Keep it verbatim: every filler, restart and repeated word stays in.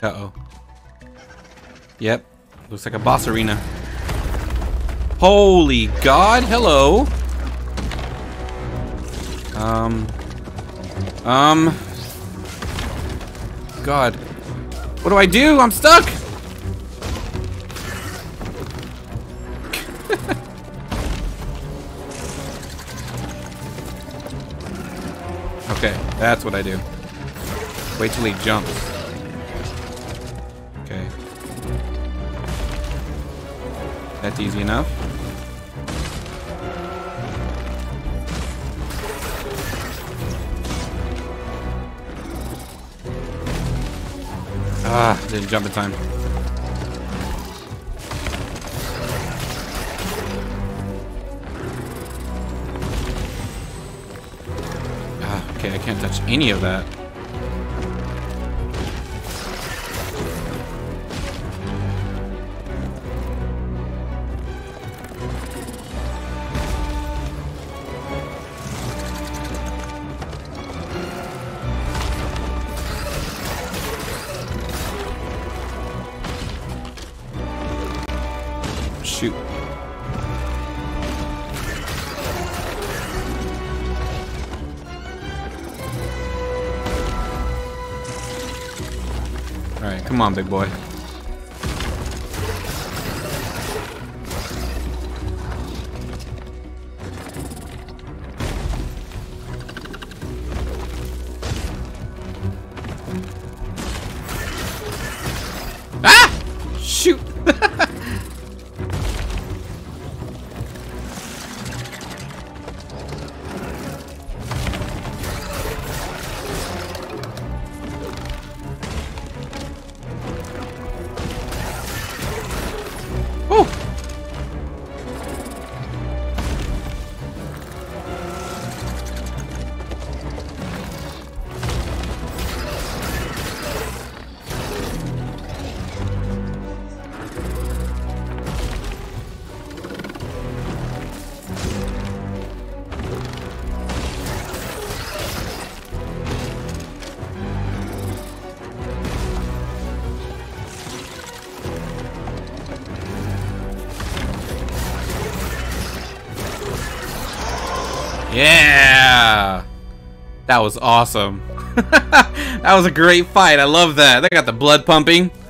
Uh-oh. Yep. Looks like a boss arena. Holy God, hello. Um. Um. God. What do I do? I'm stuck! Okay, that's what I do. Wait till he jumps. Okay. That's easy enough. Ah, didn't jump in time. Ah, okay, I can't touch any of that. Shoot. Alright, come on, big boy. Ah! Shoot! Woo! Yeah! That was awesome. That was a great fight. I love that. They got the blood pumping.